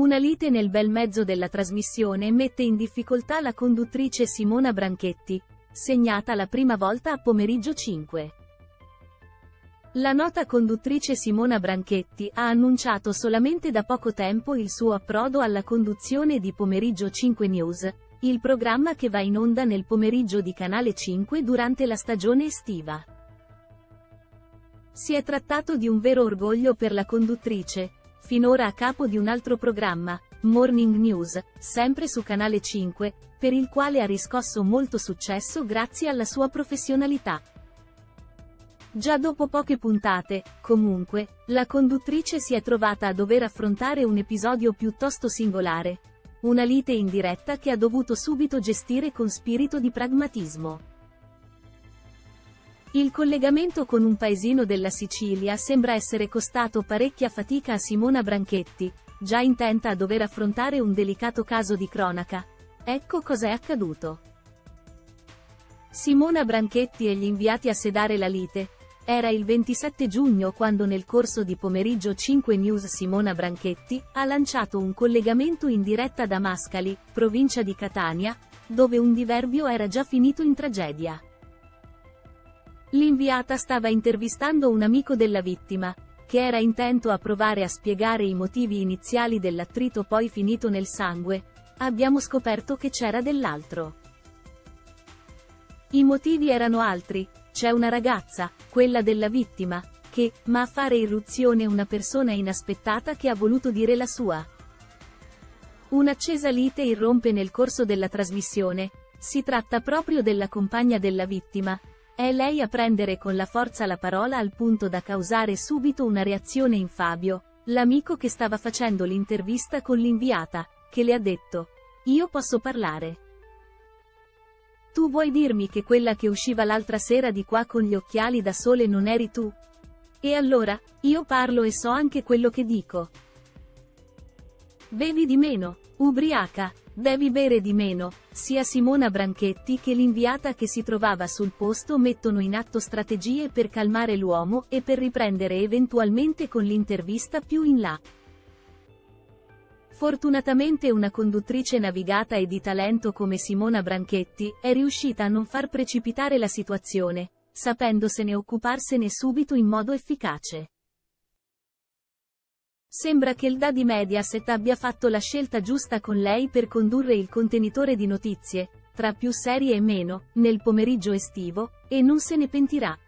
Una lite nel bel mezzo della trasmissione mette in difficoltà la conduttrice Simona Branchetti, segnata la prima volta a Pomeriggio 5. La nota conduttrice Simona Branchetti ha annunciato solamente da poco tempo il suo approdo alla conduzione di Pomeriggio 5 News, il programma che va in onda nel pomeriggio di Canale 5 durante la stagione estiva. Si è trattato di un vero orgoglio per la conduttrice, finora a capo di un altro programma, Morning News, sempre su Canale 5, per il quale ha riscosso molto successo grazie alla sua professionalità. Già dopo poche puntate, comunque, la conduttrice si è trovata a dover affrontare un episodio piuttosto singolare. Una lite in diretta che ha dovuto subito gestire con spirito di pragmatismo. Il collegamento con un paesino della Sicilia sembra essere costato parecchia fatica a Simona Branchetti, già intenta a dover affrontare un delicato caso di cronaca. Ecco cos'è accaduto. Simona Branchetti e gli inviati a sedare la lite. Era il 27 giugno quando nel corso di Pomeriggio 5 News Simona Branchetti ha lanciato un collegamento in diretta da Mascali, provincia di Catania, dove un diverbio era già finito in tragedia. L'inviata stava intervistando un amico della vittima, che era intento a provare a spiegare i motivi iniziali dell'attrito poi finito nel sangue. Abbiamo scoperto che c'era dell'altro. I motivi erano altri. C'è una ragazza, quella della vittima, che, ma a fare irruzione una persona inaspettata che ha voluto dire la sua. Un'accesa lite irrompe nel corso della trasmissione. Si tratta proprio della compagna della vittima. È lei a prendere con la forza la parola al punto da causare subito una reazione in Fabio, l'amico che stava facendo l'intervista con l'inviata, che le ha detto: "Io posso parlare. Tu vuoi dirmi che quella che usciva l'altra sera di qua con gli occhiali da sole non eri tu? E allora, io parlo e so anche quello che dico. Bevi di meno, ubriaca, devi bere di meno." Sia Simona Branchetti che l'inviata che si trovava sul posto mettono in atto strategie per calmare l'uomo e per riprendere eventualmente con l'intervista più in là. Fortunatamente una conduttrice navigata e di talento come Simona Branchetti è riuscita a non far precipitare la situazione, sapendosene occuparsene subito in modo efficace. Sembra che il Daddy Mediaset abbia fatto la scelta giusta con lei per condurre il contenitore di notizie, tra più serie e meno, nel pomeriggio estivo, e non se ne pentirà.